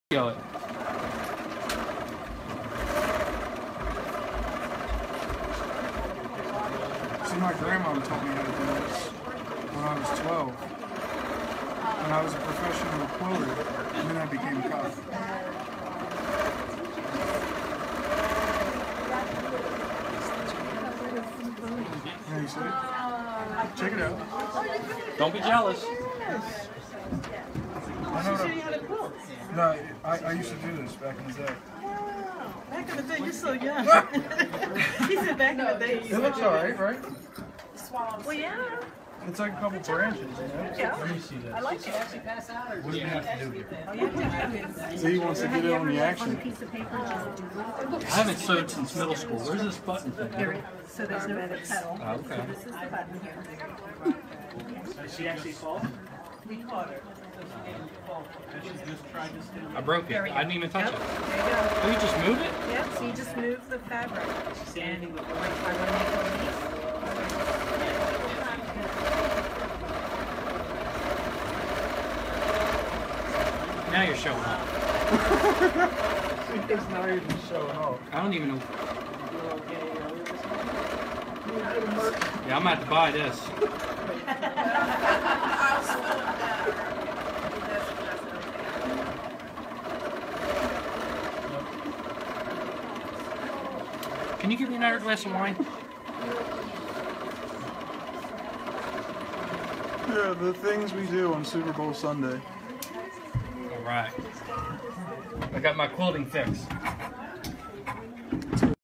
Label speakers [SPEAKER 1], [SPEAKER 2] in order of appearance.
[SPEAKER 1] Yo.
[SPEAKER 2] See, my grandmother taught me how to do this when I was 12. And I was a professional quilter, and then I became a cop. Yeah, you see it? Check it out.
[SPEAKER 1] Don't be jealous.
[SPEAKER 2] I know how to quilt. No, I used to do this back in the day.
[SPEAKER 3] Back in the day, you're so young. He said back in the day.
[SPEAKER 2] It looks alright, right?
[SPEAKER 3] Well, yeah.
[SPEAKER 2] It's like a couple branches, you know?
[SPEAKER 3] Yeah.
[SPEAKER 2] Let me see that.
[SPEAKER 3] I like it.
[SPEAKER 2] What do you have to do here?
[SPEAKER 3] Oh, yeah.
[SPEAKER 2] So he wants to get in on the action.
[SPEAKER 1] I haven't sewed since middle school. Where's this button thing?
[SPEAKER 3] So there's no other pedal.
[SPEAKER 1] Oh, okay.
[SPEAKER 3] This is the button here.
[SPEAKER 4] Did she actually fall?
[SPEAKER 3] We caught her.
[SPEAKER 1] I broke it. I didn't even touch
[SPEAKER 3] Yep.
[SPEAKER 1] it.
[SPEAKER 3] There you go.
[SPEAKER 1] Oh, you just moved it?
[SPEAKER 3] Yep, so you just move the fabric.
[SPEAKER 4] Standing with
[SPEAKER 3] I want to make a piece.
[SPEAKER 1] Now you're showing off.
[SPEAKER 2] It's not even showing off.
[SPEAKER 1] I don't even know. Yeah, I'm gonna have to buy this. Can you give me another glass of wine?
[SPEAKER 2] Yeah, the things we do on Super Bowl Sunday.
[SPEAKER 1] All right. I got my quilting fix.